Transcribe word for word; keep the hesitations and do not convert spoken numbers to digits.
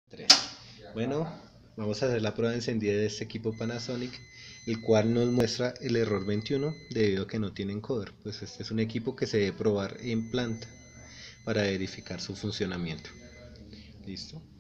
Tres. Bueno, vamos a hacer la prueba de encendida de este equipo Panasonic, el cual nos muestra el error veintiuno debido a que no tiene encoder. Pues este es un equipo que se debe probar en planta para verificar su funcionamiento. ¿Listo?